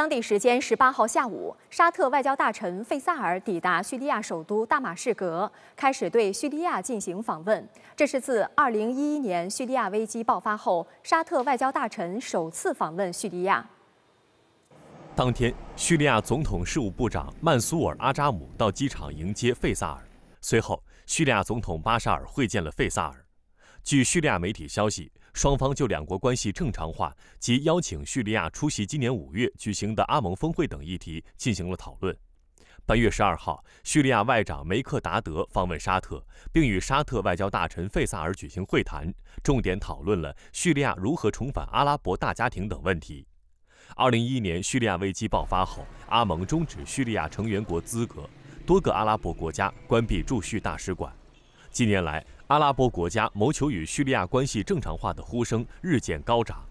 当地时间18号下午，沙特外交大臣费萨尔抵达叙利亚首都大马士革，开始对叙利亚进行访问。这是自2011年叙利亚危机爆发后，沙特外交大臣首次访问叙利亚。 当天，叙利亚总统事务部长曼苏尔·阿扎姆到机场迎接费萨尔，随后，叙利亚总统巴沙尔会见了费萨尔。据叙利亚媒体消息，双方就两国关系正常化及邀请叙利亚出席今年5月举行的阿盟峰会等议题进行了讨论。本月12号，叙利亚外长梅克达德访问沙特，并与沙特外交大臣费萨尔举行会谈，重点讨论了叙利亚如何重返阿拉伯大家庭等问题。2011年叙利亚危机爆发后，阿盟终止叙利亚成员国资格，多个阿拉伯国家关闭驻叙大使馆。近年来，阿拉伯国家谋求与叙利亚关系正常化的呼声日渐高涨。